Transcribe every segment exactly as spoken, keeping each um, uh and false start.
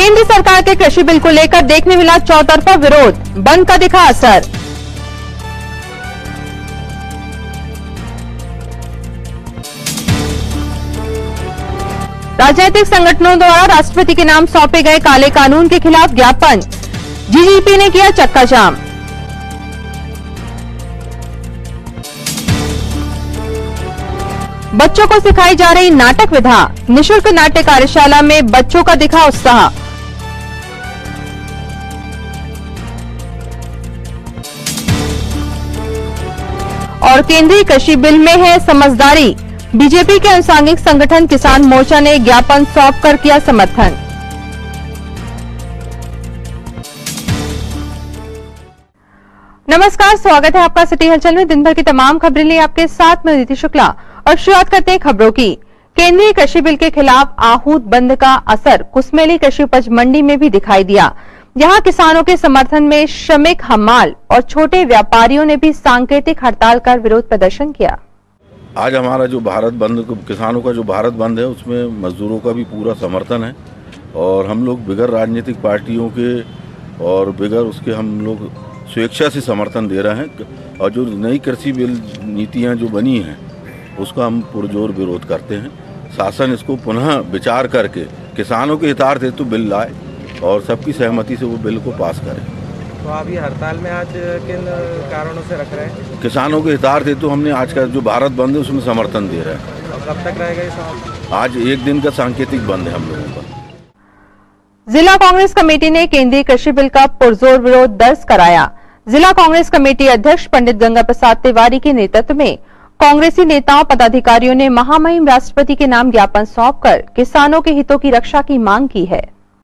केंद्र सरकार के कृषि बिल को लेकर देखने मिला चौतरफा विरोध, बंद का दिखा असर। राजनीतिक संगठनों द्वारा राष्ट्रपति के नाम सौंपे गए काले कानून के खिलाफ ज्ञापन, जीजीपी ने किया चक्का जाम। बच्चों को सिखाई जा रही नाटक विधा, निशुल्क नाट्य कार्यशाला में बच्चों का दिखा उत्साह। और केंद्रीय कृषि बिल में है समझदारी, बीजेपी के अनुसांगिक संगठन किसान मोर्चा ने ज्ञापन सौंपकर किया समर्थन। नमस्कार, स्वागत है आपका सिटी हलचल में। दिन भर की तमाम खबरें लिए आपके साथ में नीति शुक्ला और शुरुआत करते हैं खबरों की। केंद्रीय कृषि बिल के खिलाफ आहूत बंद का असर कुसमेली कृषि उपज मंडी में भी दिखाई दिया। यहां किसानों के समर्थन में श्रमिक, हमाल और छोटे व्यापारियों ने भी सांकेतिक हड़ताल कर विरोध प्रदर्शन किया। आज हमारा जो भारत बंद, किसानों का जो भारत बंद है, उसमें मजदूरों का भी पूरा समर्थन है और हम लोग बगैर राजनीतिक पार्टियों के और बगैर उसके हम लोग स्वेच्छा से समर्थन दे रहे हैं। और जो नई कृषि बिल नीतियां जो बनी हैं उसका हम पुरजोर विरोध करते हैं। शासन इसको पुनः विचार करके किसानों के हितार्थ हेतु बिल लाए और सबकी सहमति से वो बिल को पास करें। तो आप ये हड़ताल में आज किन कारणों से रख रहे हैं? किसानों के हितार्थ हेतु हमने आज का जो भारत बंद है उसमें समर्थन दे रहे हैं। और कब तक रहेगा ये समाप्त? आज एक दिन का सांकेतिक बंद है हम लोगों का। जिला कांग्रेस कमेटी ने केंद्रीय कृषि बिल का पुरजोर विरोध दर्ज कराया। जिला कांग्रेस कमेटी अध्यक्ष पंडित गंगा प्रसाद तिवारी के नेतृत्व में कांग्रेसी नेताओं पदाधिकारियों ने महामहिम राष्ट्रपति के नाम ज्ञापन सौंपकर किसानों के हितों की रक्षा की मांग की है।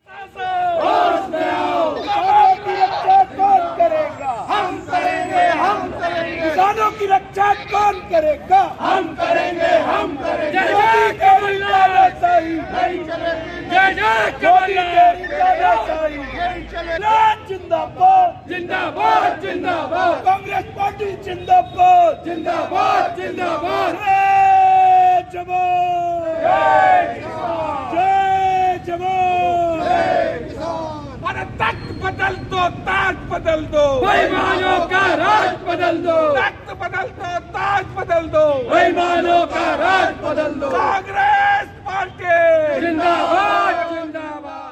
किसानों की रक्षा कौन करेगा? हम करेंगे, हम करेंगे। जय जय तानाशाही, जय जय तानाशाही, जिंदाबाद, जिंदाबाद, जिंदाबाद। कांग्रेस पार्टी जिंदाबाद, जिंदाबाद, जिंदाबाद। जय जवान, जय किसान, जय जवान, जय किसान। अरे तख्त बदल दो, ताज बदल दो, बेईमानों का राज बदल दो। तख्त बदल दो, ताज बदल दो, बेईमानों का राज बदल दो। कांग्रेस पार्टी जिंदाबाद, जिंदाबाद।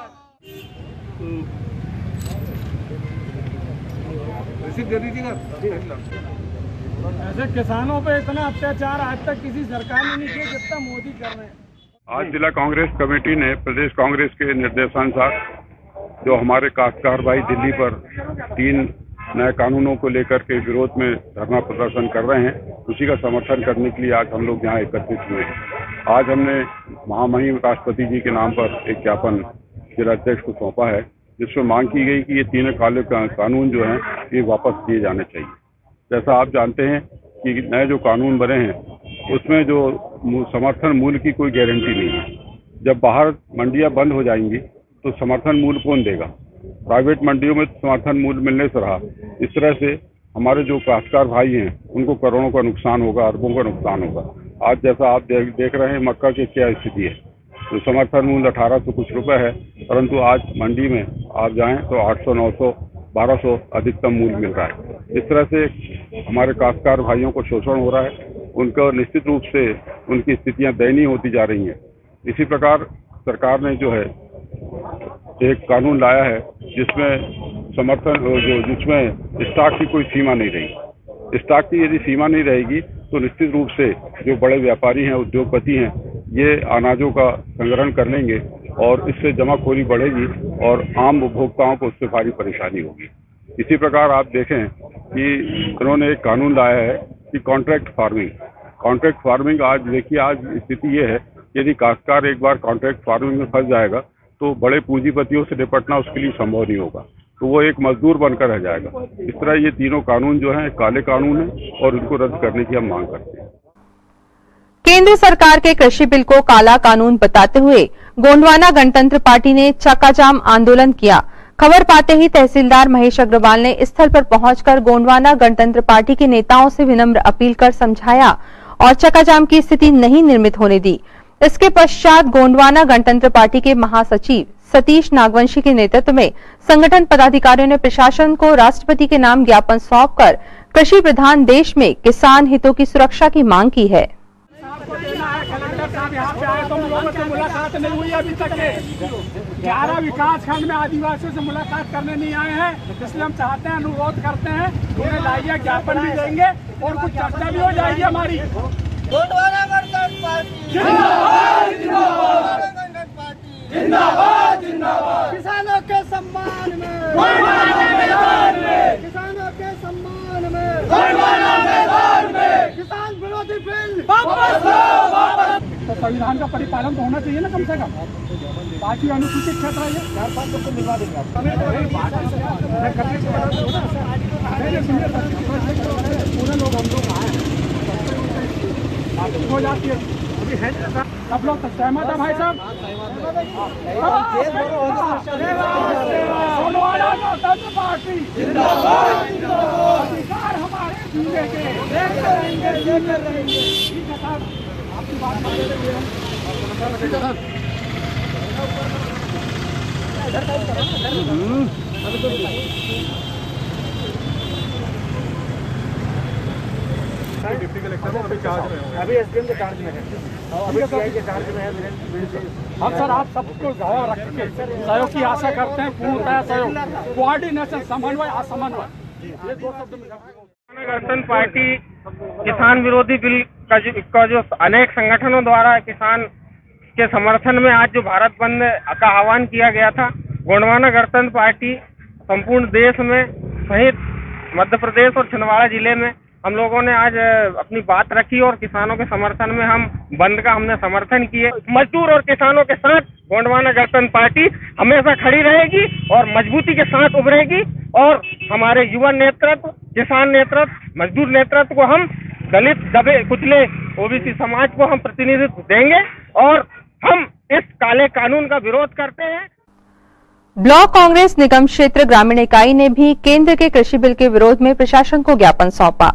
ऐसे किसानों पे इतना अत्याचार आज तक किसी सरकार ने नहीं किया जितना मोदी कर रहे हैं। आज जिला कांग्रेस कमेटी ने प्रदेश कांग्रेस के निर्देशानुसार जो हमारे काश्तकार भाई दिल्ली पर तीन नए कानूनों को लेकर के विरोध में धरना प्रदर्शन कर रहे हैं, उसी का समर्थन करने के लिए आज हम लोग यहाँ एकत्रित हुए हैं। आज हमने महामहिम राष्ट्रपति जी के नाम पर एक ज्ञापन जिलाध्यक्ष को सौंपा है, जिसमें मांग की गई कि ये तीनों काले कानून जो हैं ये वापस दिए जाने चाहिए। जैसा आप जानते हैं कि नए जो कानून बने हैं उसमें जो समर्थन मूल्य की कोई गारंटी नहीं है। जब बाहर मंडियाँ बंद हो जाएंगी तो समर्थन मूल्य कौन देगा? प्राइवेट मंडियों में समर्थन मूल्य मिलने से रहा। इस तरह से हमारे जो काश्तकार भाई हैं उनको करोड़ों का नुकसान होगा, अरबों का नुकसान होगा। आज जैसा आप देख, देख रहे हैं मक्का की क्या स्थिति है, तो समर्थन मूल्य अठारह सौ कुछ रुपए है, परंतु आज मंडी में आप जाएं तो आठ सौ, नौ सौ, बारह सौ अधिकतम मूल्य मिल रहा है। इस तरह से हमारे काश्तकार भाइयों को शोषण हो रहा है, उनका निश्चित रूप से उनकी स्थितियाँ दयनीय होती जा रही हैं। इसी प्रकार सरकार ने जो है एक कानून लाया है जिसमें समर्थन जो जिसमें स्टॉक की कोई सीमा नहीं रही। स्टॉक की यदि सीमा नहीं रहेगी तो निश्चित रूप से जो बड़े व्यापारी हैं, उद्योगपति हैं, ये अनाजों का संग्रहण कर लेंगे और इससे जमाखोरी बढ़ेगी और आम उपभोक्ताओं को उससे भारी परेशानी होगी। इसी प्रकार आप देखें कि उन्होंने एक कानून लाया है कि कॉन्ट्रैक्ट फार्मिंग कॉन्ट्रैक्ट फार्मिंग आज देखिए, आज स्थिति ये है, यदि काश्तकार एक बार कॉन्ट्रैक्ट फार्मिंग में फंस जाएगा तो बड़े पूंजीपतियों से निपटना उसके लिए संभव नहीं होगा, तो वो एक मजदूर बनकर रह जाएगा। इस तरह ये तीनों कानून जो हैं काले कानून हैं और इनको रद्द करने की हम मांग करते हैं। केंद्र सरकार के कृषि बिल को काला कानून बताते हुए गोंडवाना गणतंत्र पार्टी ने चक्काजाम आंदोलन किया। खबर पाते ही तहसीलदार महेश अग्रवाल ने स्थल पर पहुंचकर गोंडवाना गणतंत्र पार्टी के नेताओं से विनम्र अपील कर समझाया और चक्काजाम की स्थिति नहीं निर्मित होने दी। इसके पश्चात गोंडवाना गणतंत्र पार्टी के महासचिव सतीश नागवंशी के नेतृत्व में संगठन पदाधिकारियों ने प्रशासन को राष्ट्रपति के नाम ज्ञापन सौंपकर कृषि प्रधान देश में किसान हितों की सुरक्षा की मांग की है। यहाँ पे आए तो हम लोगों से मुलाकात नहीं हुई अभी तक के। ग्यारह विकास खंड में आदिवासियों से मुलाकात करने नहीं आए हैं, इसलिए हम चाहते हैं, अनुरोध करते हैं, उन्हें लाइए, ज्ञापन भी देंगे और कुछ चर्चा भी हो जाएगी हमारी। गोंडवाना गणतंत्र पार्टी जिंदाबाद जिंदाबाद जिंदाबाद। किसानों के सम्मान में, गोंडवाना मैदान में, किसानों के सम्मान में, गोंडवाना मैदान में, किसान विरोधी बिल वापस लो वापस। तो संविधान का परिपालन तो होना चाहिए ना, कम से कम बाकी अनुसूचित क्षेत्र है, चार पाँच लोग को मिलवा देंगे आप। पूरे लोग हम लोग आए हो जाती है, सब लोग सहमत है भाई साहब। गोंडवाना गणतंत्र पार्टी जिंदाबाद जिंदाबाद। अधिकार हमारे जीने के लेकर रहेंगे लेकर रहेंगे। ठीक है साहब, आपकी बात मान लेंगे हम। डिप्टी कलेक्टर अभी चार्ज में, अभी एसडीएम के चार्ज में है, अभी सीआई के चार्ज में है। हम सर आप सबको गवाह रख के सहयोग की आशा करते हैं, पूर्णतः सहयोग, कोऑर्डिनेशन, समन्वय, असमन्वय, ये दो शब्द। गणतंत्र पार्टी किसान विरोधी बिल का जो, का जो अनेक संगठनों द्वारा किसान के समर्थन में आज जो भारत बंद का आह्वान किया गया था, गोंडवाना गणतंत्र पार्टी संपूर्ण देश में सहित मध्य प्रदेश और छिंदवाड़ा जिले में हम लोगों ने आज अपनी बात रखी और किसानों के समर्थन में हम बंद का हमने समर्थन किए। मजदूर और किसानों के साथ गोंडवाना गणतंत्र पार्टी हमेशा खड़ी रहेगी और मजबूती के साथ उभरेगी और हमारे युवा नेतृत्व, किसान नेतृत्व, मजदूर नेतृत्व को हम दलित, दबे कुचले ओबीसी समाज को हम प्रतिनिधित्व देंगे और हम इस काले कानून का विरोध करते हैं। ब्लॉक कांग्रेस निगम क्षेत्र ग्रामीण इकाई ने भी केंद्र के कृषि बिल के विरोध में प्रशासन को ज्ञापन सौंपा।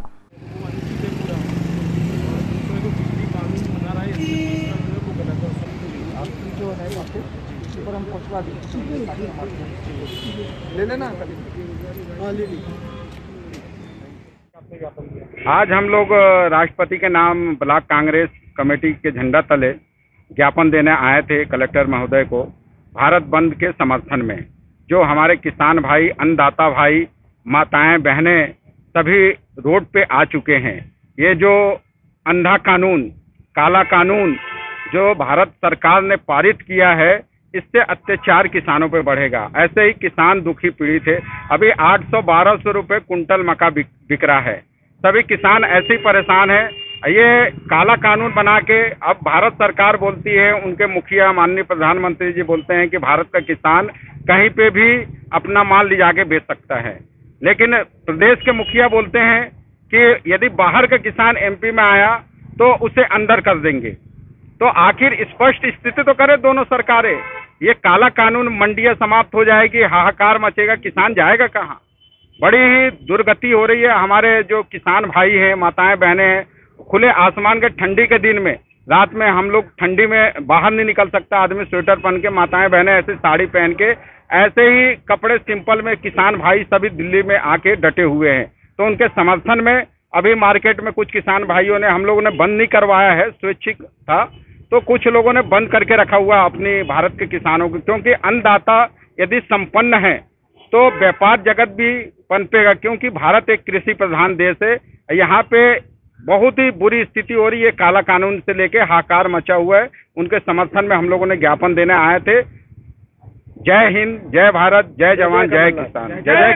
आज हम लोग राष्ट्रपति के नाम ब्लॉक कांग्रेस कमेटी के झंडा तले ज्ञापन देने आए थे कलेक्टर महोदय को, भारत बंद के समर्थन में। जो हमारे किसान भाई, अन्नदाता भाई, माताएं, बहनें सभी रोड पे आ चुके हैं। ये जो अंधा कानून, काला कानून जो भारत सरकार ने पारित किया है, इससे अत्याचार किसानों पे बढ़ेगा। ऐसे ही किसान दुखी पीड़ित है। अभी आठ सौ बारह सौ रुपये कुंटल मक्का बिक, बिक रहा है। सभी किसान ऐसे ही परेशान है। ये काला कानून बना के अब भारत सरकार बोलती है, उनके मुखिया माननीय प्रधानमंत्री जी बोलते हैं कि भारत का किसान कहीं पे भी अपना माल ले जाके बेच सकता है, लेकिन प्रदेश के मुखिया बोलते हैं कि यदि बाहर का किसान एमपी में आया तो उसे अंदर कर देंगे। तो आखिर स्पष्ट स्थिति तो करे दोनों सरकारें। ये काला कानून, मंडियां समाप्त हो जाएगी, हाहाकार मचेगा, किसान जाएगा कहाँ? बड़ी ही दुर्गति हो रही है। हमारे जो किसान भाई हैं, माताएं, बहनें हैं, खुले आसमान के ठंडी के दिन में, रात में हम लोग ठंडी में बाहर नहीं निकल सकता, आदमी स्वेटर पहन के, माताएं बहनें ऐसे साड़ी पहन के, ऐसे ही कपड़े सिंपल में किसान भाई सभी दिल्ली में आके डटे हुए हैं। तो उनके समर्थन में अभी मार्केट में कुछ किसान भाइयों ने, हम लोगों ने बंद नहीं करवाया है, स्वैच्छिक था, तो कुछ लोगों ने बंद करके रखा हुआ अपनी भारत के किसानों को, क्योंकि अन्नदाता यदि संपन्न है तो व्यापार जगत भी पनपेगा, क्योंकि भारत एक कृषि प्रधान देश है। यहाँ पे बहुत ही बुरी स्थिति हो रही है, काला कानून से लेके हाहाकार मचा हुआ है। उनके समर्थन में हम लोगों ने ज्ञापन देने आए थे। जय हिंद, जय भारत, जय जवान, जय किसान, जय जय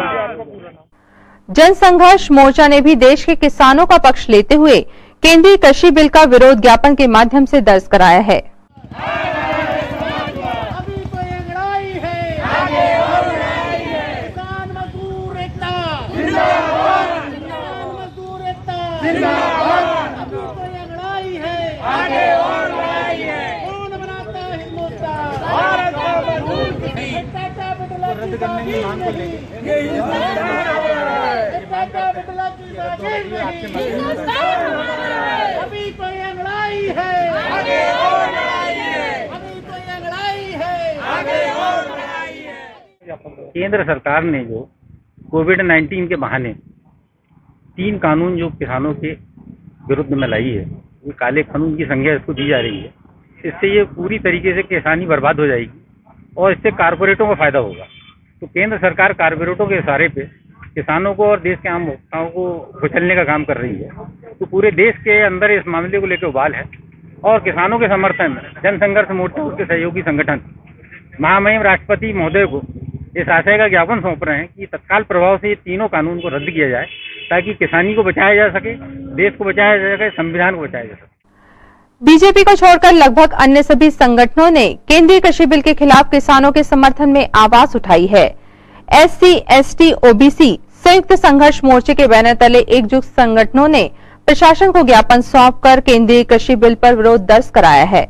कमलनाथ। जन संघर्ष मोर्चा ने भी देश के किसानों का पक्ष लेते हुए केंद्रीय कृषि बिल का विरोध ज्ञापन के माध्यम से दर्ज कराया है। अभी तो ये लड़ाई है, आगे और लड़ाई है। किसान मजदूर एकता जिंदाबाद, किसान मजदूर एकता जिंदाबाद। अभी तो ये लड़ाई है, आगे और लड़ाई है। कौन बनाता हिंदुस्तान? भारत का मजदूर किसी टाटा बिरला की जागीर नहीं, टाटा बिरला की जागीर नहीं। अभी तो ये लड़ाई है, आगे और लड़ाई है। अभी तो ये लड़ाई है, आगे केंद्र सरकार ने जो कोविड नाइन्टीन के बहाने तीन कानून जो किसानों के विरुद्ध में लाई है, ये काले कानून की संज्ञा इसको दी जा रही है। इससे ये पूरी तरीके से किसानी बर्बाद हो जाएगी और इससे कारपोरेटों को फायदा होगा। तो केंद्र सरकार कारपोरेटों के इशारे पे किसानों को और देश के आम उपभोक्ताओं को कुचलने का काम कर रही है। तो पूरे देश के अंदर इस मामले को लेकर उबाल है और किसानों के समर्थन में जन संघर्ष मोर्चा उसके सहयोगी संगठन महामहिम राष्ट्रपति महोदय को इस आशय का ज्ञापन सौंप रहे हैं कि तत्काल प्रभाव से ये तीनों कानून को रद्द किया जाए ताकि किसानी को बचाया जा सके, देश को बचाया जा सके, संविधान को बचाया जा सके। बीजेपी को छोड़कर लगभग अन्य सभी संगठनों ने केंद्रीय कृषि बिल के खिलाफ किसानों के समर्थन में आवाज उठाई है। एससी, एसटी, ओबीसी संयुक्त संघर्ष मोर्चे के बैनर तले एकजुट संगठनों ने प्रशासन को ज्ञापन सौंपकर केंद्रीय कृषि बिल पर विरोध दर्ज कराया है।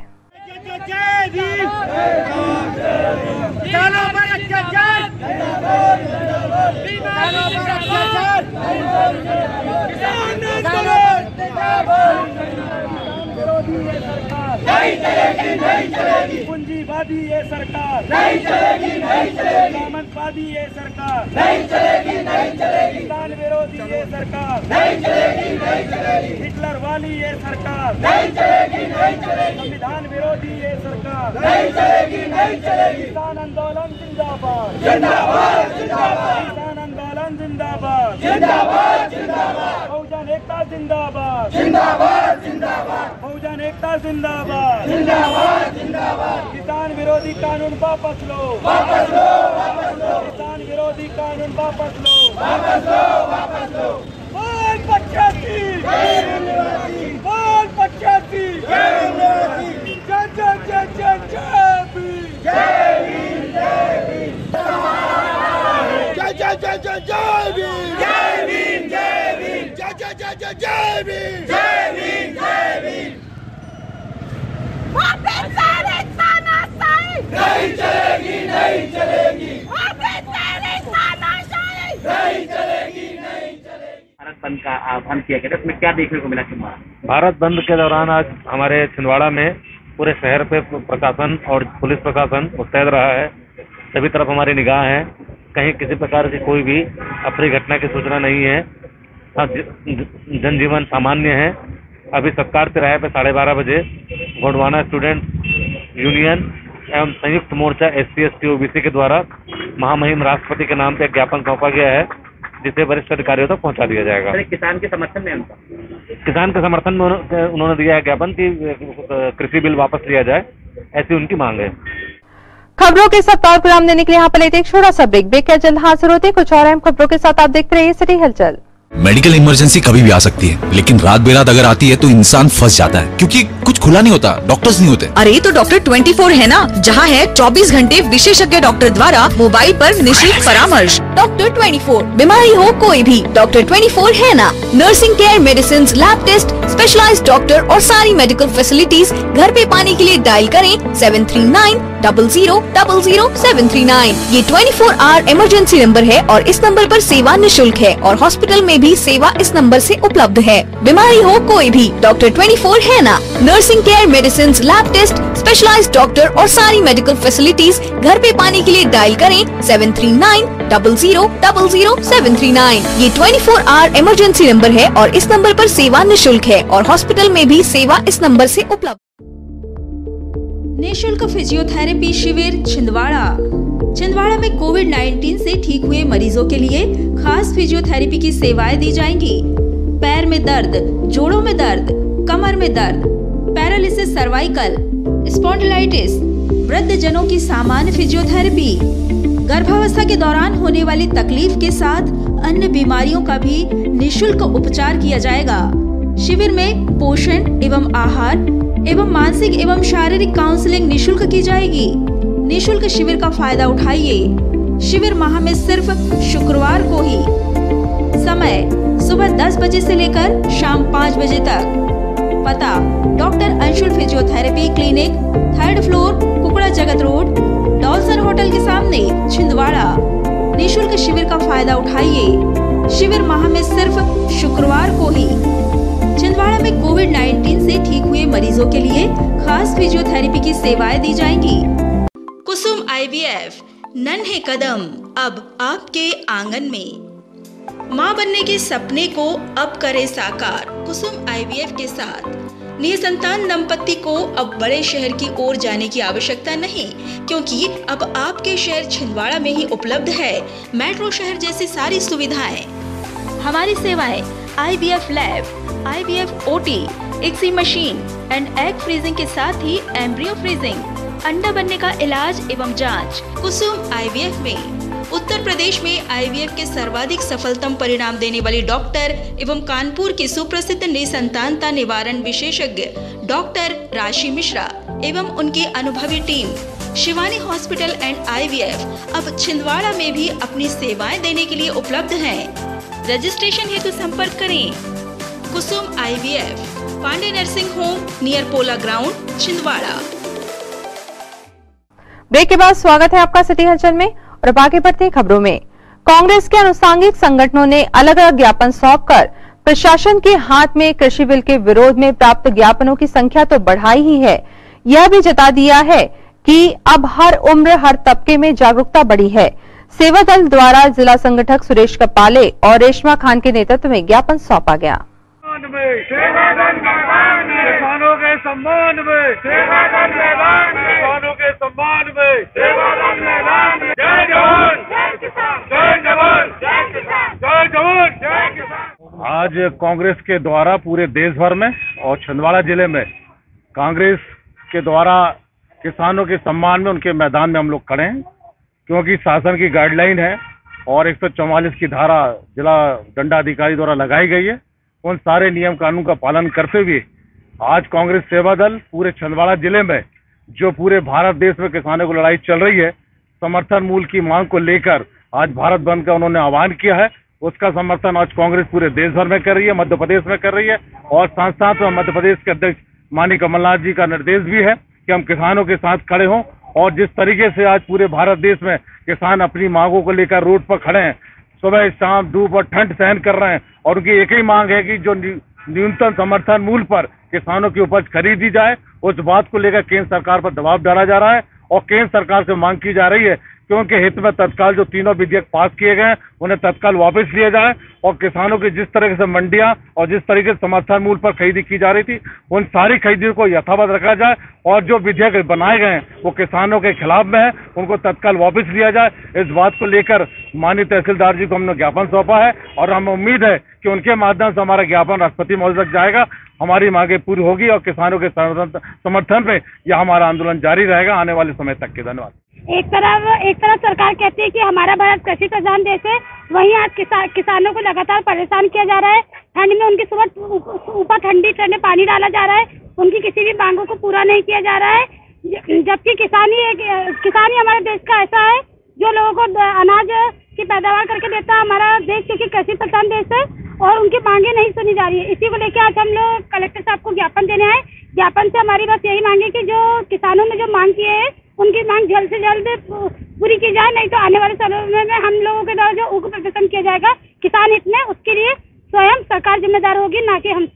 नहीं चलेगी, नहीं चलेगी पूंजीवादी ये सरकार, नहीं चलेगी, नहीं चलेगी सामंतवादी ये सरकार, नहीं चलेगी, नहीं चलेगी किसान विरोधी ये सरकार, नहीं चलेगी, नहीं चलेगी हिटलर वाली ये सरकार, नहीं चलेगी, नहीं चलेगी संविधान विरोधी ये सरकार, नहीं चलेगी, नहीं चलेगी किसान आंदोलन जिंदाबाद, जिंदाबाद, जिंदाबाद किसान आंदोलन जिंदाबाद, जिंदाबाद, जिंदाबाद बहुजन एकता जिंदाबाद, जिंदाबाद, जिंदाबाद बहुजन एकता जिंदाबाद, जिंदाबाद, जिंदाबाद किसान विरोधी कानून वापस लो, वापस लो, वापस लो किसान विरोधी कानून वापस लो, वापस लो, वापस लो बोल पचासी, बोल पचासी, जय जय जय जय जय भीम, जय भीम, जय भीम जय जय जय जय जय भीम, जय भीम, जय भीम जय जय जय जय जय भीम, जय भीम, जय भीम नहीं चलेगी, नहीं चलेगी नहीं चलेगी, नहीं चलेगी। भारत बंद का आह्वान किया गया, इसमें क्या देखने को मिला? भारत बंद के दौरान आज हमारे छिंदवाड़ा में पूरे शहर पे प्रशासन और पुलिस प्रशासन मुस्तैद रहा है। सभी तरफ हमारी निगाह है, कहीं किसी प्रकार की कोई भी अप्रिय घटना की सूचना नहीं है। जनजीवन सामान्य है। अभी सत्कार तिराहे पे साढ़े बारह बजे गोंडवाना स्टूडेंट यूनियन एवं संयुक्त मोर्चा S C S T OBC के द्वारा महामहिम राष्ट्रपति के नाम पे एक ज्ञापन सौंपा गया है, जिसे वरिष्ठ अधिकारियों तक तो पहुंचा दिया जाएगा। किसान के समर्थन में उनका किसान के समर्थन में उन्होंने दिया है ज्ञापन कि कृषि बिल वापस लिया जाए, ऐसी उनकी मांग है। खबरों के साथ और विराम देने के लिए यहाँ पर लेते एक छोटा सा ब्रेक। ब्रेक क्या जल्द हाजिर होते कुछ और अहम खबरों के साथ। आप देखते रहिए सिटी हलचल। मेडिकल इमरजेंसी कभी भी आ सकती है, लेकिन रात बेरात अगर आती है तो इंसान फंस जाता है, क्योंकि कुछ खुला नहीं होता, डॉक्टर्स नहीं होते। अरे तो डॉक्टर चौबीस है ना, जहाँ है चौबीस घंटे विशेषज्ञ डॉक्टर द्वारा मोबाइल पर निशुल्क परामर्श। डॉक्टर चौबीस, बीमारी हो कोई भी, डॉक्टर चौबीस है ना। Nursing care, medicine, lab test, specialised doctor और सारी मेडिकल फैसिलिटीज घर पे पाने के लिए डायल करें seven three nine double zero double zero seven three nine. ये चौबीस आवर इमरजेंसी नंबर है और इस नंबर पर सेवा निशुल्क है और हॉस्पिटल में भी सेवा इस नंबर से उपलब्ध है। बीमारी हो कोई भी, डॉक्टर चौबीस है ना। Nursing care, medicine, lab test, specialised doctor और सारी मेडिकल फैसिलिटीज घर पे पाने के लिए डायल करें seven three nine double zero double zero seven three nine. ये चौबीस आवर इमरजेंसी नंबर है और इस नंबर पर सेवा निशुल्क है और हॉस्पिटल में भी सेवा इस नंबर से उपलब्ध। निःशुल्क फिजियोथेरेपी शिविर छिंदवाड़ा। छिंदवाड़ा में कोविड नाइन्टीन से ठीक हुए मरीजों के लिए खास फिजियोथेरेपी की सेवाएं दी जाएंगी। पैर में दर्द, जोड़ों में दर्द, कमर में दर्द, पैरालिसिस सर्वाइकल, स्पॉन्डिलाइटिस, वृद्ध जनों की सामान्य फिजियोथेरेपी, गर्भावस्था के दौरान होने वाली तकलीफ के साथ अन्य बीमारियों का भी निःशुल्क उपचार किया जाएगा। शिविर में पोषण एवं आहार एवं मानसिक एवं शारीरिक काउंसलिंग निःशुल्क की जाएगी। निःशुल्क शिविर का फायदा उठाइए। शिविर माह में सिर्फ शुक्रवार को ही। समय सुबह दस बजे से लेकर शाम पाँच बजे तक। पता doctor Anshul physiotherapy clinic, third floor, कुकड़ा जगत रोड, डॉल्सन होटल के सामने, छिंदवाड़ा। निःशुल्क शिविर का फायदा उठाइए। शिविर माह में सिर्फ शुक्रवार को ही। छिंदवाड़ा में कोविड नाइन्टीन से ठीक हुए मरीजों के लिए खास फिजियोथेरेपी की सेवाएं दी जाएंगी। कुसुम आई वी एफ नन्हे कदम अब आपके आंगन में। मां बनने के सपने को अब करे साकार कुसुम आईवीएफ के साथ। निसंतान दंपत्ति को अब बड़े शहर की ओर जाने की आवश्यकता नहीं, क्योंकि अब आपके शहर छिंदवाड़ा में ही उपलब्ध है मेट्रो शहर जैसी सारी सुविधाएं। हमारी सेवाएं IVF lab, IVF OT, ICSI machine and egg freezing के साथ ही एम्ब्रियो फ्रीजिंग, अंडा बनने का इलाज एवं जांच। कुसुम आईवीएफ में उत्तर प्रदेश में आईवीएफ के सर्वाधिक सफलतम परिणाम देने वाली डॉक्टर एवं कानपुर की सुप्रसिद्ध निसंतानता निवारण विशेषज्ञ डॉक्टर राशि मिश्रा एवं उनकी अनुभवी team Shivani hospital and IVF अब छिंदवाड़ा में भी अपनी सेवाएं देने के लिए उपलब्ध हैं। रजिस्ट्रेशन हेतु संपर्क करें Kusum IVF, Pandey nursing home, near Pola ground, Chhindwara. Break के बाद स्वागत है आपका सिटी हलचल में और अब आगे बढ़ते हैं खबरों में। कांग्रेस के अनुसांगिक संगठनों ने अलग अलग ज्ञापन सौंपकर प्रशासन के हाथ में कृषि बिल के विरोध में प्राप्त ज्ञापनों की संख्या तो बढ़ाई ही है, यह भी जता दिया है कि अब हर उम्र हर तबके में जागरूकता बढ़ी है। सेवा दल द्वारा जिला संगठक सुरेश कपाले और रेशमा खान के नेतृत्व में ज्ञापन सौंपा गया। किसानों के सम्मान में, किसानों के सम्मान में, जय जवान, जय जवान, जय जवान, जय किसान। आज कांग्रेस के द्वारा पूरे देश भर में और छिंदवाड़ा जिले में कांग्रेस के द्वारा किसानों के सम्मान में उनके मैदान में हम लोग खड़े हैं, क्योंकि शासन की गाइडलाइन है और एक सौ चौवालीस की धारा जिला दंडाधिकारी द्वारा लगाई गई है। उन सारे नियम कानून का पालन करते हुए आज कांग्रेस सेवा दल पूरे छिंदवाड़ा जिले में जो पूरे भारत देश में किसानों की लड़ाई चल रही है, समर्थन मूल्य की मांग को लेकर आज भारत बंद का उन्होंने आह्वान किया है। उसका समर्थन आज कांग्रेस पूरे देश भर में कर रही है, मध्य प्रदेश में कर रही है और साथ साथ में मध्य प्रदेश के अध्यक्ष माननीय कमलनाथ जी का निर्देश भी है कि हम किसानों के साथ खड़े हों। और जिस तरीके से आज पूरे भारत देश में किसान अपनी मांगों को लेकर रोड पर खड़े हैं, सुबह शाम धूप और ठंड सहन कर रहे हैं और उनकी एक ही मांग है कि जो न्यूनतम समर्थन मूल्य पर किसानों की उपज खरीदी जाए, उस बात को लेकर केंद्र सरकार पर दबाव डाला जा रहा है और केंद्र सरकार से मांग की जा रही है कि उनके हित में तत्काल जो तीनों विधेयक पास किए गए उन्हें तत्काल वापस लिए जाए और किसानों की जिस तरह से मंडियां और जिस तरीके से समर्थन मूल्य पर खरीदी की जा रही थी, उन सारी खरीदियों को यथावत रखा जाए और जो विधेयक बनाए गए हैं वो किसानों के खिलाफ में है, उनको तत्काल वापस लिया जाए। इस बात को लेकर माननीय तहसीलदार जी को हमने ज्ञापन सौंपा है और हमें उम्मीद है कि उनके माध्यम से हमारा ज्ञापन राष्ट्रपति महोदय तक जाएगा, हमारी मांगे पूरी होगी और किसानों के समर्थन में यह हमारा आंदोलन जारी रहेगा आने वाले समय तक के। धन्यवाद। एक तरफ एक तरफ सरकार कहती है कि हमारा भारत कृषि प्रधान देश है, वहीं आज किसा, किसानों को लगातार परेशान किया जा रहा है। ठंड में उनकी सुबह ऊपर ठंडी ठंडे पानी डाला जा रहा है, उनकी किसी भी मांगों को पूरा नहीं किया जा रहा है। जबकि किसानी किसानी हमारे देश का ऐसा है जो लोगों को अनाज की पैदावार करके देता है। हमारा देश क्योंकि कृषि प्रधान देश है और उनकी मांगे नहीं सुनी जा रही है। इसी को लेकर आज हम लोग कलेक्टर साहब को ज्ञापन देने आए। ज्ञापन से हमारी बस यही मांगे कि जो किसानों ने जो मांग किए है उनकी मांग जल्द से जल्द पूरी की जाए, नहीं तो आने वाले समय में हम लोगों के द्वारा जो उग्र प्रदर्शन किया जाएगा किसान हित में, उसके लिए स्वयं सरकार जिम्मेदार होगी, ना कि हम।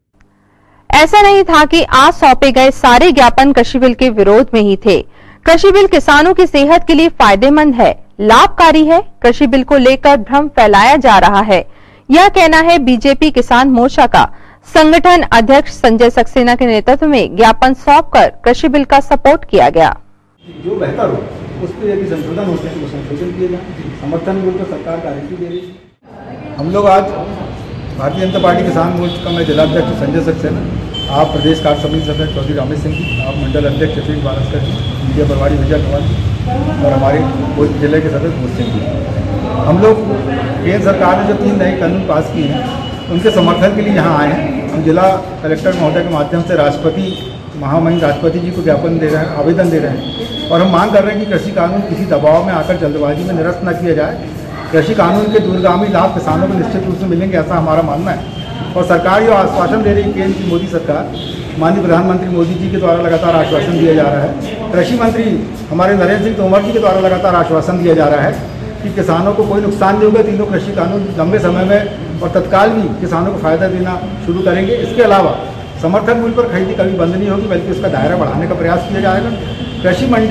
ऐसा नहीं था कि आज सौंपे गए सारे ज्ञापन कृषि बिल के विरोध में ही थे। कृषि बिल किसानों की सेहत के लिए फायदेमंद है, लाभकारी है। कृषि बिल को लेकर भ्रम फैलाया जा रहा है, यह कहना है बीजेपी किसान मोर्चा का। संगठन अध्यक्ष संजय सक्सेना के नेतृत्व में ज्ञापन सौंपकर कृषि बिल का सपोर्ट किया गया। जो बेहतर हो उस पर यदि संशोधन होते हैं तो संशोधन किए जाए। समर्थन मूल्य तो सरकार गारंटी दे रही है। हम लोग आज भारतीय जनता पार्टी किसान मोर्चा का मैं जिलाध्यक्ष संजय सक्सेना, आप प्रदेश कार्य समिति सदस्य चौधरी रमेश सिंह जी, आप मंडल अध्यक्ष शफीक बालस्कर जी, मीडिया प्रभारी विजय कुमार जी और हमारे जिले के सदस्य भूत सिंह जी, हम लोग केंद्र सरकार ने जो तीन नए कानून पास किए हैं उनके समर्थन के लिए यहाँ आए हैं। हम जिला कलेक्टर महोदय के माध्यम से राष्ट्रपति महामहिम राष्ट्रपति जी को ज्ञापन दे रहे हैं, आवेदन दे रहे हैं और हम मांग कर रहे हैं कि कृषि कानून किसी दबाव में आकर जल्दबाजी में निरस्त न किया जाए। कृषि कानून के दूरगामी लाभ किसानों को निश्चित रूप से मिलेंगे, ऐसा हमारा मानना है। और सरकार जो आश्वासन दे रही है, केंद्र की मोदी सरकार, माननीय प्रधानमंत्री मोदी जी के द्वारा लगातार आश्वासन दिया जा रहा है। कृषि मंत्री हमारे नरेंद्र सिंह तोमर जी के द्वारा लगातार आश्वासन दिया जा रहा है कि किसानों को कोई नुकसान नहीं होगा। तीनों कृषि कानून लंबे समय में और तत्काल भी किसानों को फायदा देना शुरू करेंगे। इसके अलावा समर्थन मूल्य पर खरीदी कभी बंद नहीं होगी, बल्कि उसका दायरा बढ़ाने का प्रयास किया जाएगा। कृषि मंडी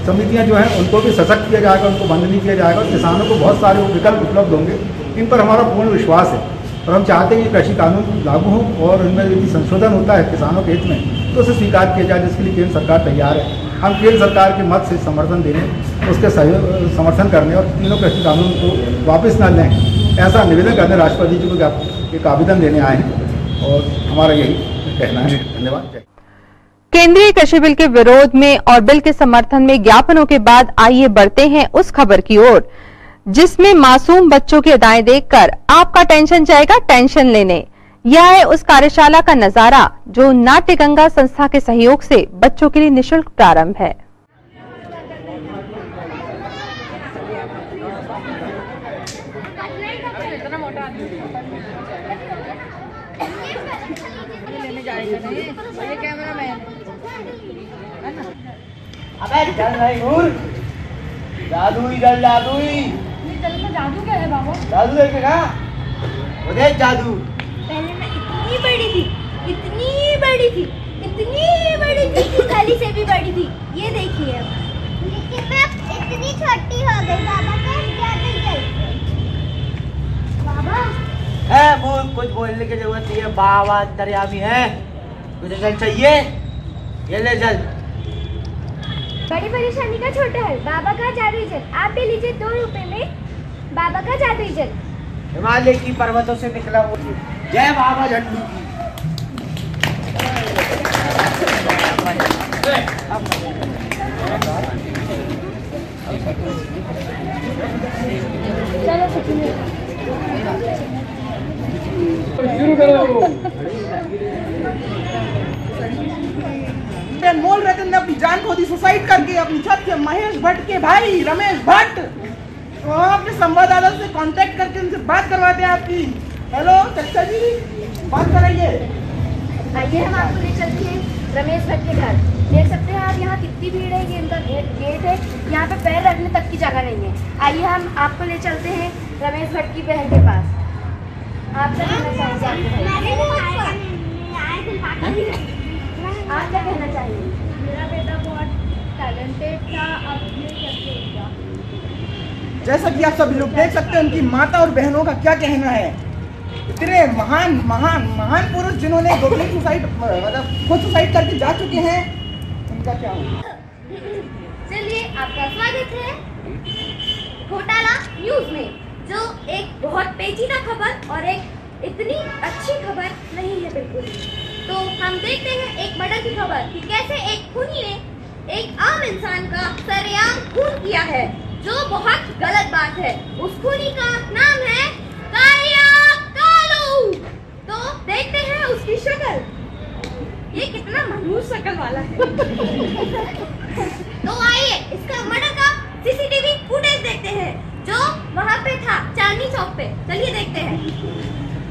समितियां जो हैं उनको भी सशक्त किया जाएगा, उनको बंद नहीं किया जाएगा। किसानों को बहुत सारे विकल्प उपलब्ध होंगे, इन पर हमारा पूर्ण विश्वास है और हम चाहते हैं कि कृषि कानून लागू हो और उनमें यदि संशोधन होता है किसानों के हित में तो उसे स्वीकार किया जाए, जिसके लिए केंद्र सरकार तैयार है। हम केंद्र सरकार के मत से समर्थन देने, उसके सहयोग समर्थन करने और तीनों कृषि कानून को वापस न लें, ऐसा निवेदन करने राष्ट्रपति जी को एक आवेदन देने आए हैं और हमारा यही कहना है। धन्यवाद। केंद्रीय कृषि बिल के विरोध में और बिल के समर्थन में ज्ञापनों के बाद आइए बढ़ते हैं उस खबर की ओर जिसमें मासूम बच्चों की अदाएं देखकर आपका टेंशन जाएगा टेंशन लेने। यह है उस कार्यशाला का नजारा जो नाट्य गंगा संस्था के सहयोग से बच्चों के लिए निःशुल्क प्रारंभ है। अबे चल रही नूर, जादू ही जल जादू ही। जादू क्या है बाबा? जादू देखे ना, वो देख जादू। पहले मैं इतनी बड़ी थी, इतनी बड़ी थी, इतनी बड़ी थी कि गली से भी बड़ी थी। ये देखिए अब। लेकिन मैं इतनी छोटी हो गई बाबा, कैसे जादू चल? बाबा है बोल, कुछ बोलने की जरूरत नहीं है। बाबा अंतर्यामी है, तुझे जल चाहिए ये ले जल। बड़ी परेशानी का छोटा हल, बाबा का जादुई जल। आप भी लीजिए दो रुपए में बाबा का जादुई जल। हिमालय की पर्वतों से निकला वो जय बाबा झंडू की। शुरू करो। अनमोल रतन ने अपनी जान खो दी सुसाइड करके अपनी छत से। महेश भट्ट के भाई रमेश भट्ट, तो हम अपने संवाददाता से कांटेक्ट करके उनसे बात करवाते हैं आपकी। हेलो चचा जी, बात कराइए। आइए हम आपको ले चलते हैं रमेश भट्ट के घर। देख सकते हैं आप यहाँ कितनी भीड़ है, ये इनका गेट गेट है, यहाँ पे पैर रखने तक की जगह नहीं है। आइए हम आपको ले चलते हैं रमेश भट्ट की बहन के पास। आप क्या कहना चाहेंगे? आप क्या कहना चाहिए? मेरा बेटा बहुत टैलेंटेड था, अब ये कैसे होगा? जैसा कि आप सभी लोग देख सकते हैं उनकी माता और बहनों का क्या कहना है। इतने महान महान महान पुरुष जिन्होंने गोपनीय सुसाइड मतलब खुद सुसाइड करके जा चुके हैं, उनका क्या होगा? चलिए आपका स्वागत है घोटाला न्यूज में, जो एक बहुत पेचीदा खबर और एक इतनी अच्छी खबर नहीं है बिल्कुल। तो हम देखते हैं एक मर्डर की खबर कि कैसे एक खूनी ने एक आम इंसान का सरेआम खून किया है, जो बहुत गलत बात है। उस खूनी का नाम है कालिया कालू। तो देखते हैं उसकी शक्ल, ये कितना मनुष्य शक्ल वाला है। तो आइए इसका मर्डर का सीसीटीवी फुटेज देखते हैं जो वहाँ पे था चांदनी चौक पे। चलिए देखते हैं।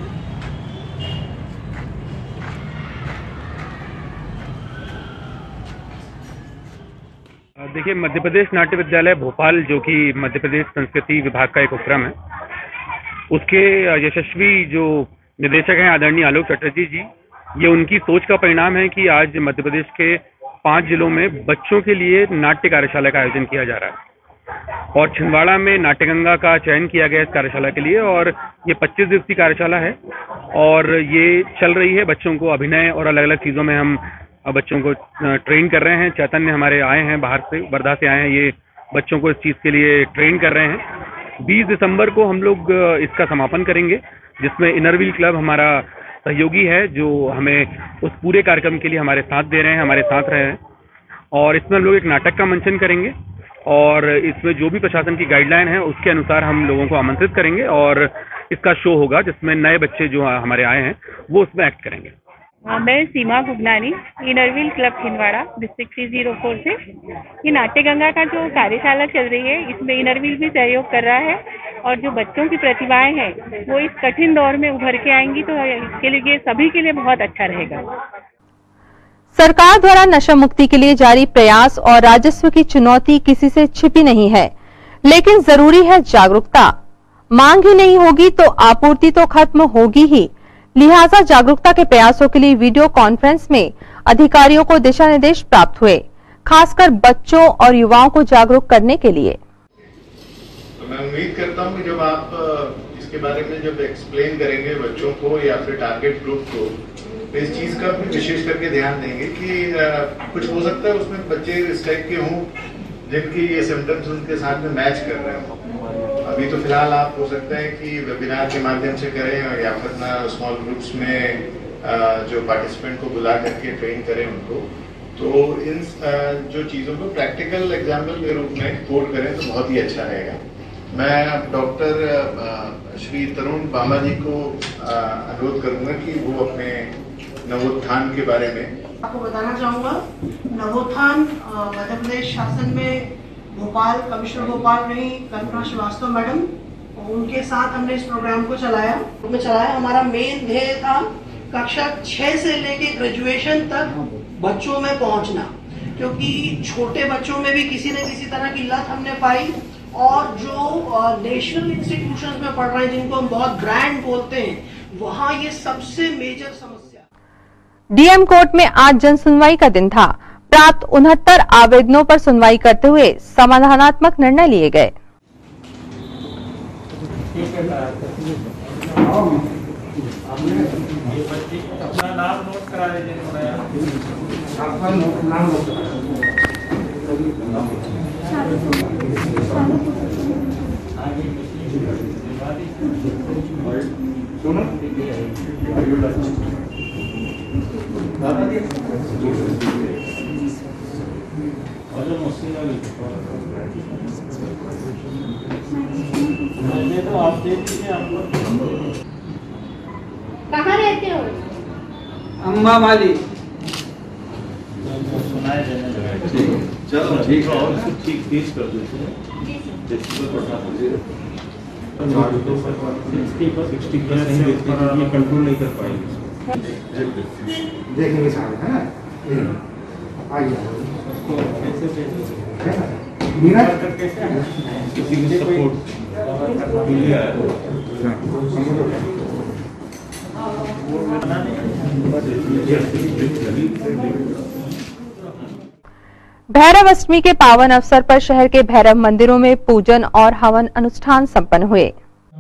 देखिए, मध्य प्रदेश नाट्य विद्यालय भोपाल, जो कि मध्य प्रदेश संस्कृति विभाग का एक उपक्रम है, उसके यशस्वी जो निदेशक हैं आदरणीय आलोक चटर्जी जी, ये उनकी सोच का परिणाम है कि आज मध्य प्रदेश के पांच जिलों में बच्चों के लिए नाट्य कार्यशाला का आयोजन किया जा रहा है और छिंदवाड़ा में नाट्य गंगा का चयन किया गया इस कार्यशाला के लिए। और ये पच्चीस दिवसीय कार्यशाला है और ये चल रही है। बच्चों को अभिनय और अलग अलग चीज़ों में हम बच्चों को ट्रेन कर रहे हैं। चैतन्य हमारे आए हैं बाहर से, वर्धा से आए हैं, ये बच्चों को इस चीज़ के लिए ट्रेन कर रहे हैं। बीस दिसंबर को हम लोग इसका समापन करेंगे, जिसमें इनरव्हील क्लब हमारा सहयोगी है, जो हमें उस पूरे कार्यक्रम के लिए हमारे साथ दे रहे हैं, हमारे साथ रहे हैं। और इसमें हम लोग एक नाटक का मंचन करेंगे और इसमें जो भी प्रशासन की गाइडलाइन है उसके अनुसार हम लोगों को आमंत्रित करेंगे और इसका शो होगा जिसमें नए बच्चे जो हमारे आए हैं वो उसमें एक्ट करेंगे। मैं Seema Gugnani, Inner Wheel club Chhindwara district three zero four से। ये नाट्य गंगा का जो कार्यशाला चल रही है, इसमें इनरव्हील भी सहयोग कर रहा है और जो बच्चों की प्रतिभाएं हैं वो इस कठिन दौर में उभर के आएंगी, तो इसके लिए सभी के लिए बहुत अच्छा रहेगा। सरकार द्वारा नशा मुक्ति के लिए जारी प्रयास और राजस्व की चुनौती किसी से छिपी नहीं है, लेकिन जरूरी है जागरूकता। मांग ही नहीं होगी तो आपूर्ति तो खत्म होगी ही। लिहाजा जागरूकता के प्रयासों के लिए वीडियो कॉन्फ्रेंस में अधिकारियों को दिशा निर्देश प्राप्त हुए। खासकर बच्चों और युवाओं को जागरूक करने के लिए। तो मैं उम्मीद करता हूं कि जब आप इसके बारे में जब एक्सप्लेन करेंगे बच्चों को या फिर टारगेट ग्रुप को, तो इस चीज का भी विशेष करके ध्यान देंगे कि कुछ हो सकता है उसमें बच्चे इस टाइप के हों जिनकी ये सिम्टम्स उनके साथ में मैच कर रहे हों। अभी तो फिलहाल आप हो सकता है कि वेबिनार के माध्यम से करें या फिर ना स्मॉल ग्रुप्स में जो पार्टिसिपेंट को बुला करके ट्रेन करें उनको, तो इन जो चीज़ों को प्रैक्टिकल एग्जाम्पल के रूप में कोड करें तो बहुत ही अच्छा रहेगा। मैं अब डॉक्टर श्री तरुण बामा जी को अनुरोध करूंगा कि वो अपने नवोत्थान के बारे में आपको बताना चाहूँगा। नवोत्थान मध्य प्रदेश शासन में भोपाल कमिश्नर भोपाल रही कल्पना श्रीवास्तव मैडम, उनके साथ हमने इस प्रोग्राम को चलाया में चलाया हमारा मेन ध्येय था कक्षा छः से लेके ग्रेजुएशन तक बच्चों में पहुंचना, क्योंकि छोटे बच्चों में भी किसी न किसी तरह की लत हमने पाई, और जो नेशनल इंस्टीट्यूशंस में पढ़ रहे हैं जिनको हम बहुत ग्रैंड बोलते हैं, वहाँ ये सबसे मेजर समस्या। डीएम कोर्ट में आज जन सुनवाई का दिन था। प्राप्त उनहत्तर आवेदनों पर सुनवाई करते हुए समाधानात्मक निर्णय लिए गए। अपना नाम नोट करा लीजिए। तो आप दे दीजिए। कहाँ रहते हो? अम्बा माली। चलो ठीक है, और ठीक तेज कर देते हैं। कंट्रोल नहीं कर पाएंगे। देखेंगे सारे है ना, आइए भैरव अष्टमी के पावन अवसर पर शहर के भैरव मंदिरों में पूजन और हवन अनुष्ठान संपन्न हुए।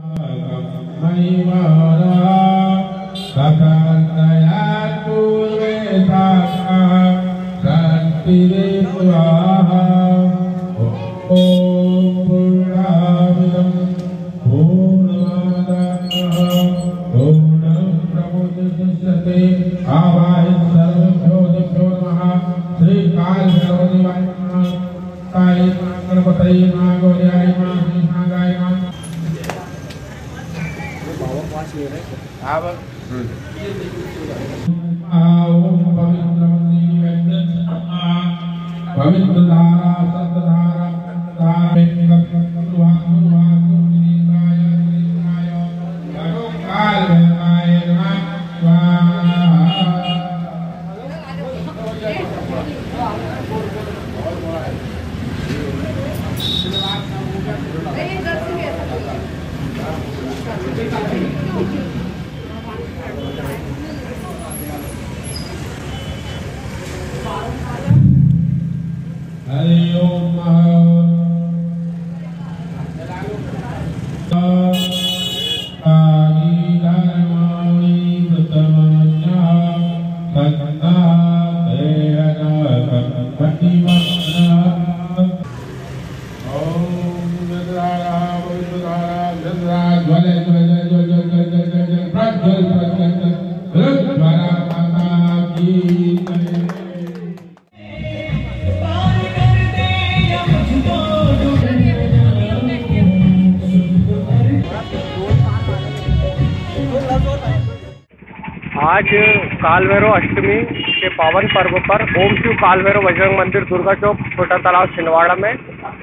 आज कालभैरव अष्टमी के पावन पर्व पर ओम शिव कालभैरव बजरंग मंदिर दुर्गा चौक छोटा तालाब छिंदवाड़ा में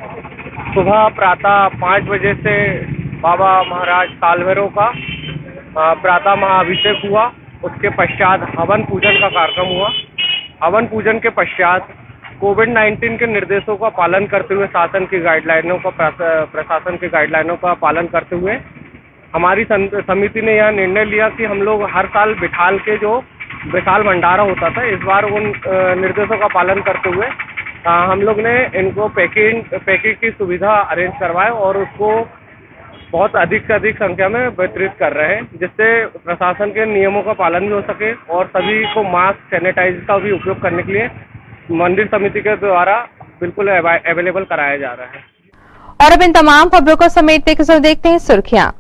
सुबह प्रातः पाँच बजे से बाबा महाराज कालभैरव का प्रातः महाअभिषेक हुआ। उसके पश्चात हवन पूजन का कार्यक्रम हुआ। हवन पूजन के पश्चात कोविड नाइन्टीन के निर्देशों का पालन करते हुए, शासन की गाइडलाइनों का प्रशासन की गाइडलाइनों का पालन करते हुए हमारी समिति ने यह निर्णय लिया कि हम लोग हर साल बिठाल के जो विशाल भंडारा होता था, इस बार उन निर्देशों का पालन करते हुए हम लोग ने इनको पैकिंग पैकिंग की सुविधा अरेंज करवाए और उसको बहुत अधिक से अधिक संख्या में वितरित कर रहे हैं, जिससे प्रशासन के नियमों का पालन भी हो सके और सभी को मास्क सैनिटाइजर का भी उपयोग करने के लिए मंदिर समिति के द्वारा बिल्कुल अवेलेबल कराया जा रहा है। और अब इन तमाम खबरों को समेटते के देखते हैं सुर्खियां।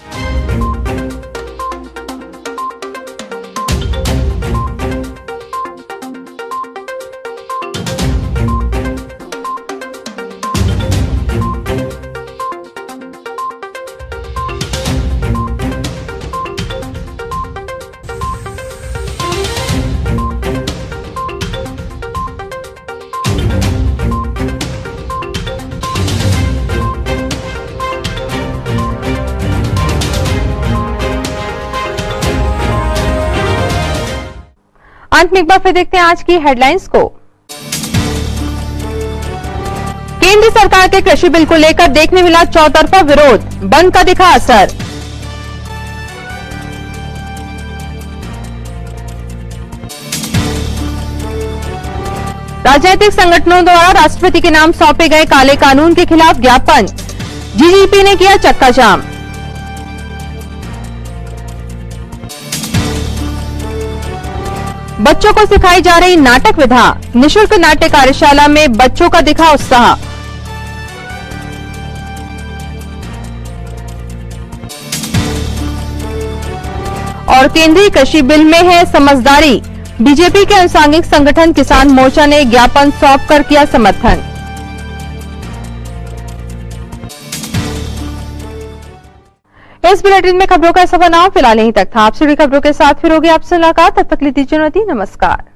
अंत में एक बार फिर देखते हैं आज की हेडलाइंस को। केंद्र सरकार के कृषि बिल को लेकर देखने मिला चौतरफा विरोध, बंद का दिखा असर। राजनीतिक संगठनों द्वारा राष्ट्रपति के नाम सौंपे गए काले कानून के खिलाफ ज्ञापन, जीजीपी ने किया चक्का जाम। बच्चों को सिखाई जा रही नाटक विधा, निशुल्क नाट्य कार्यशाला में बच्चों का दिखा उत्साह। और केंद्रीय कृषि बिल में है समझदारी, बीजेपी के अनुसांगिक संगठन किसान मोर्चा ने ज्ञापन सौंपकर किया समर्थन। इस बुलेटिन में खबरों का सफर नाम फिलहाल यहीं तक था। आपसे जुड़ी खबरों के साथ फिर होगी आपसे मुलाकात, तब तक लीजिए नमस्कार।